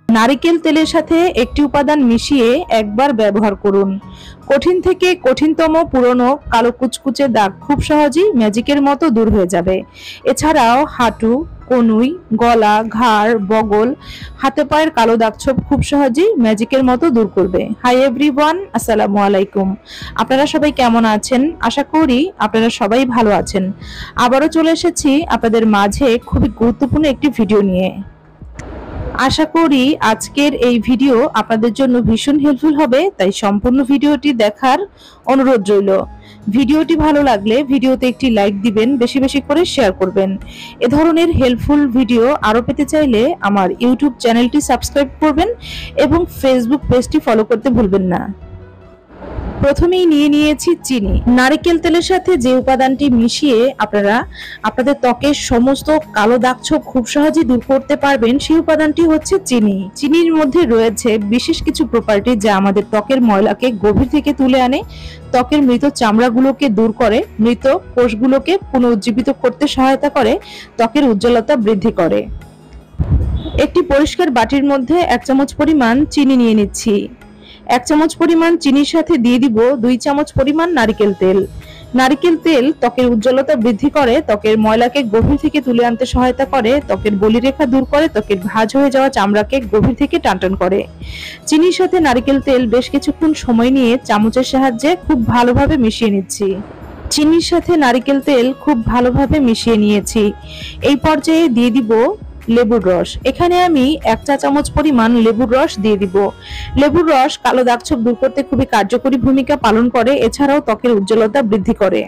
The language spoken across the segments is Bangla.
নারিকেল তেলের সাথে একটি উপাদান মিশিয়ে একবার ব্যবহার করুন। কঠিন থেকে কঠিনতম পুরনো কালো কুচকুচে দাগ খুব সহজেই ম্যাজিকের মতো দূর হয়ে যাবে। এছাড়াও হাঁটু, কনুই, গলা, ঘাড়, বগল, হাতে পায়ের কালো দাগছোপ খুব সহজেই ম্যাজিকের মতো দূর করবে। হাই এভরিওয়ান, আসসালামু আলাইকুম। আপনারা সবাই কেমন আছেন? আশা করি আপনারা সবাই ভালো আছেন। আবারও চলে এসেছি আপনাদের মাঝে খুবই গুরুত্বপূর্ণ একটি ভিডিও নিয়ে। আশা করি আজকের এই ভিডিও আপনাদের জন্য ভীষণ হেল্পফুল হবে, তাই সম্পূর্ণ ভিডিওটি দেখার অনুরোধ রইল। ভিডিওটি ভালো লাগলে ভিডিওতে একটি লাইক দিবেন, বেশি বেশি করে শেয়ার করবেন। এ ধরনের হেল্পফুল ভিডিও আরও পেতে চাইলে আমার ইউটিউব চ্যানেলটি সাবস্ক্রাইব করবেন এবং ফেসবুক পেজটি ফলো করতে ভুলবেন না। প্রথমেই নিয়ে নিয়েছি চিনি। নারকেল তেলের সাথে যে উপাদানটি মিশিয়ে আপনারা আপনাদের ত্বকের সমস্ত কালো দাগছোপ খুব সহজেই দূর করতে পারবেন, সেই উপাদানটি হচ্ছে চিনি। চিনির মধ্যে রয়েছে বিশেষ কিছু প্রপার্টি যা আমাদের ত্বকের ময়লাকে গভীর থেকে তুলে আনে, ত্বকের মৃত চামড়াগুলোকে দূর করে, মৃত কোষগুলোকে পুনরুজ্জীবিত করতে সহায়তা করে, ত্বকের উজ্জ্বলতা বৃদ্ধি করে। একটি পরিষ্কার বাটির মধ্যে 1 চামচ পরিমাণ চিনি নিয়ে নিচ্ছি। 1 চামচ পরিমাণ চিনির সাথে দিয়ে দিব 2 চামচ পরিমাণ নারিকেল তেল। নারিকেল তেল ত্বকের উজ্জ্বলতা বৃদ্ধি করে, ত্বকের ময়লাকে গভীর থেকে তুলে আনতে সহায়তা করে, ত্বকের বলিরেখা দূর করে, ত্বকের ভাঁজ হয়ে যাওয়া চামড়াকে গভীর থেকে টানটান করে। চিনির সাথে নারিকেল তেল বেশ কিছুক্ষণ সময় নিয়ে চামচের সাহায্যে খুব ভালোভাবে মিশিয়ে নিচ্ছি। চিনির সাথে নারিকেল তেল খুব ভালোভাবে মিশিয়ে নিয়েছি। এই পর্যায়ে দিয়ে দিব লেবুর রস। এখানে আমি 1 চা চামচ পরিমাণ লেবুর রস দিয়ে দিব। লেবুর রস কালো দাগছোপ দূর করতে খুবই কার্যকরী ভূমিকা পালন করে, এছাড়াও ত্বকের উজ্জ্বলতা বৃদ্ধি করে।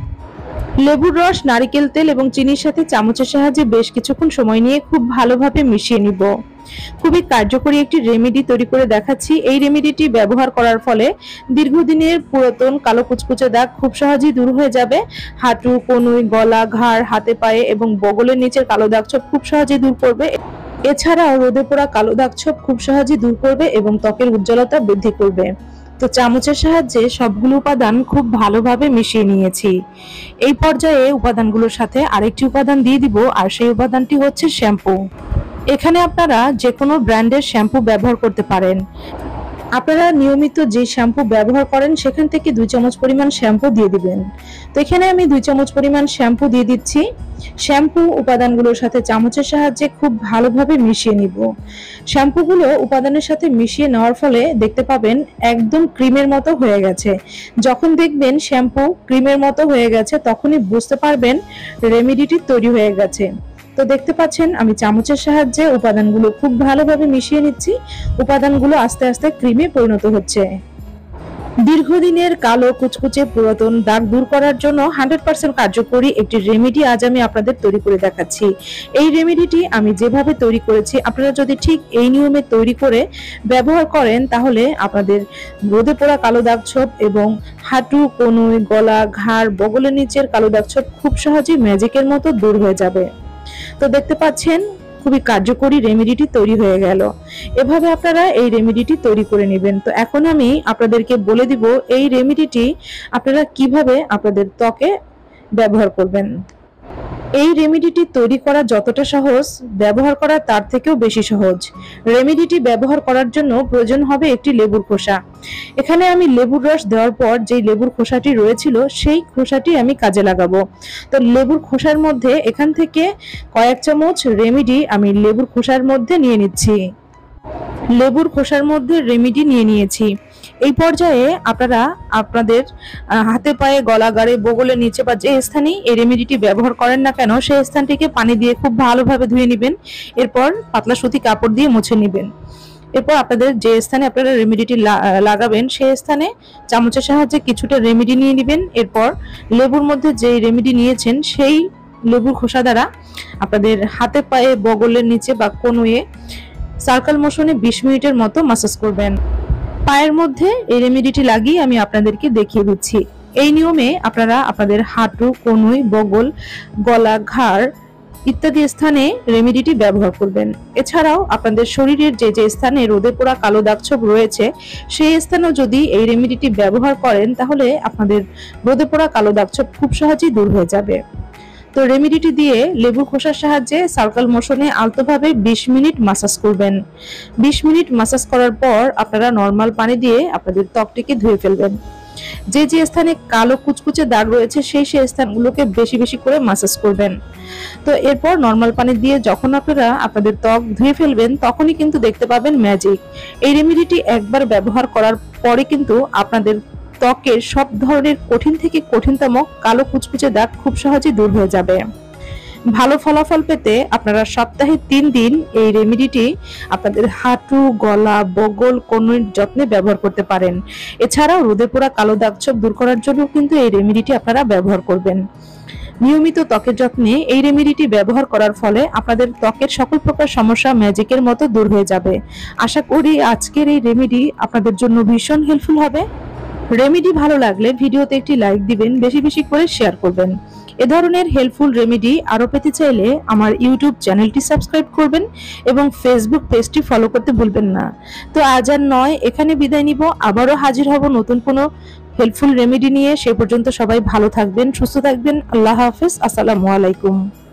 লেবুর রস, নারিকেল তেল এবং চিনির সাথে চামচের সাহায্যে বেশ কিছুক্ষণ সময় নিয়ে খুব ভালোভাবে মিশিয়ে নিব। খুবই কার্যকরী একটি রেমেডি তৈরি করে দেখাচ্ছি। এই রেমেডিটি ব্যবহার করার ফলে দীর্ঘদিনের পুরাতন কালো কুচকুচে দাগ খুব সহজেই দূর হয়ে যাবে। হাঁটু, কনুই, গলা, ঘাড়, হাতে পায়ে এবং বগলের নিচের কালো দাগছোপ খুব সহজেই দূর করবে। এছাড়াও রোদে পোড়া কালো দাগছোপ খুব সহজেই দূর করবে এবং ত্বকের উজ্জ্বলতা বৃদ্ধি করবে। তো চামচের সাহায্যে সবগুলো উপাদান খুব ভালোভাবে মিশিয়ে নিয়েছি। এই পর্যায়ে উপাদানগুলোর সাথে আরেকটি উপাদান দিয়ে দিব, আর সেই উপাদানটি হচ্ছে শ্যাম্পু। এখানে আপনারা যে কোনো ব্র্যান্ডের শ্যাম্পু ব্যবহার করতে পারেন। আপনারা নিয়মিত যে শ্যাম্পু ব্যবহার করেন সেখান থেকে 2 চামচ পরিমাণ শ্যাম্পু দিয়ে দিবেন। তো এখানে আমি 2 চামচ পরিমাণ শ্যাম্পু দিয়ে দিচ্ছি। শ্যাম্পু উপাদানগুলোর সাথে চামচের সাহায্যে খুব ভালোভাবে মিশিয়ে নিব। শ্যাম্পুগুলো উপাদানের সাথে মিশিয়ে নেওয়ার ফলে দেখতে পাবেন একদম ক্রিমের মতো হয়ে গেছে। যখন দেখবেন শ্যাম্পু ক্রিমের মতো হয়ে গেছে, তখনই বুঝতে পারবেন রেমেডিটি তৈরি হয়ে গেছে। তো দেখতে পাচ্ছেন আমি চামচের সাহায্যে উপাদানগুলো খুব ভালোভাবে মিশিয়ে নিচ্ছি। উপাদানগুলো আস্তে আস্তে ক্রিমে পরিণত হচ্ছে। দীর্ঘদিনের কালো কুচকুচে পুরাতন দাগ দূর করার জন্য 100% কার্যকরী একটি রেমেডি আজ আমি আপনাদের তৈরি করে দেখাচ্ছি। এই রেমেডিটি আমি যেভাবে তৈরি করেছি, আপনারা যদি ঠিক এই নিয়মে তৈরি করে ব্যবহার করেন, তাহলে আপনাদের রোদে পোড়া কালো দাগছোপ এবং হাঁটু, কনুই, গলা, ঘাড়, বগলের নিচের কালো দাগছোপ খুব সহজেই ম্যাজিকের মতো দূর হয়ে যাবে। তো দেখতে পাচ্ছেন খুবই কার্যকরী রেমেডিটি তৈরি হয়ে গেল। এভাবে আপনারা এই রেমেডিটি তৈরি করে নেবেন। তো এখন আমি আপনাদেরকে বলে দিব এই রেমেডিটি আপনারা কিভাবে আপনাদের ত্বকে ব্যবহার করবেন। এই রেমেডিটি তৈরি করা যতটা সহজ, ব্যবহার করা তার থেকেও বেশি সহজ। রেমেডিটি ব্যবহার করার জন্য প্রয়োজন হবে একটি লেবুর খোসা। এখানে আমি লেবুর রস দেওয়ার পর যেই লেবুর খোসাটি রয়েছিল সেই খোসাটি আমি কাজে লাগাবো। তো লেবুর খোসার মধ্যে এখান থেকে কয়েক চামচ রেমেডি আমি লেবুর খোসার মধ্যে নিয়ে নিচ্ছি। লেবুর খোসার মধ্যে রেমেডি নিয়ে নিয়েছি। এই পর্যায়ে আপনারা আপনাদের হাতে পায়ে, গলা, গাড়ে, বগলের নিচে বা যে স্থানেই এই রেমেডিটি ব্যবহার করেন না কেন, সেই স্থানটিকে পানি দিয়ে খুব ভালোভাবে ধুয়ে নেবেন। এরপর পাতলা সুতি কাপড় দিয়ে মুছে নেবেন। এরপর আপনাদের যে স্থানে আপনারা রেমেডিটি লাগাবেন সেই স্থানে চামচের সাহায্যে কিছুটা রেমেডি নিয়ে নেবেন। এরপর লেবুর মধ্যে যে রেমেডি নিয়েছেন সেই লেবুর খোসা দ্বারা আপনাদের হাতে পায়ে, বগলের নিচে বা কনুয়ে সার্কেল মোশনে 20 মিনিটের মতো ম্যাসাজ করবেন। পায়ের মধ্যে এই রেমেডিটি লাগিয়ে আমি আপনাদেরকে দেখিয়ে দিচ্ছি। এই নিয়মে আপনারা আপনাদের হাঁটু, কনুই, বগল, গলা, ঘাড় ইত্যাদি স্থানে রেমেডিটি ব্যবহার করবেন। এছাড়াও আপনাদের শরীরের যে যে স্থানে রোদে পোড়া কালো দাগছোপ রয়েছে সেই স্থানেও যদি এই রেমেডিটি ব্যবহার করেন, তাহলে আপনাদের রোদে পোড়া কালো দাগছোপ খুব সহজেই দূর হয়ে যাবে। তো রেমেডিটি দিয়ে লেবুর খোসার সাহায্যে সার্কেল মোশনে আলতোভাবে 20 মিনিট মাসাজ করবেন। 20 মিনিট মাসাজ করার পর আপনারা নর্মাল পানি দিয়ে আপনাদের ত্বকটিকে ধুয়ে ফেলবেন। যে যে স্থানে কালো কুচকুচে দাগ রয়েছে সেই স্থানগুলোকে বেশি বেশি করে মাসাজ করবেন। তো এরপর নর্মাল পানি দিয়ে যখন আপনারা আপনাদের ত্বক ধুয়ে ফেলবেন তখনই কিন্তু দেখতে পাবেন ম্যাজিক। এই রেমেডিটি একবার ব্যবহার করার পরে কিন্তু আপনাদের ত্বকের সব ধরনের কঠিন থেকে কঠিনতম কালো কুচকুচে দাগ খুব সহজেই দূর হয়ে যাবে। ভালো ফলাফল পেতে আপনারা সপ্তাহে 3 দিন এই রেমেডিটি আপনাদের হাঁটু, গলা, বগল, কনুইর যত্নে ব্যবহার করতে পারেন। এছাড়াও রোদে পোড়া কালো দাগ ছোপ দূর করার জন্য কিন্তু এই রেমেডিটি আপনারা ব্যবহার করবেন। নিয়মিত ত্বকের যত্নে এই রেমেডিটি ব্যবহার করার ফলে আপনাদের ত্বকের সকল প্রকার সমস্যা ম্যাজিকের মতো দূর হয়ে যাবে। আশা করি আজকের এই রেমেডি আপনাদের জন্য ভীষণ হেল্পফুল হবে। রেমেডি ভালো লাগলে ভিডিওতে একটি লাইক দিবেন, বেশি বেশি করে শেয়ার করবেন। এ ধরনের হেল্পফুল রেমেডি আরো পেতে চাইলে আমার ইউটিউব চ্যানেলটি সাবস্ক্রাইব করবেন এবং ফেসবুক পেজটি ফলো করতে ভুলবেন না। তো আজ আর নয়, এখানে বিদায় নিব। আবারও হাজির হব নতুন কোনো হেল্পফুল রেমেডি নিয়ে। সে পর্যন্ত সবাই ভালো থাকবেন, সুস্থ থাকবেন। আল্লাহ হাফেজ। আসসালামু আলাইকুম।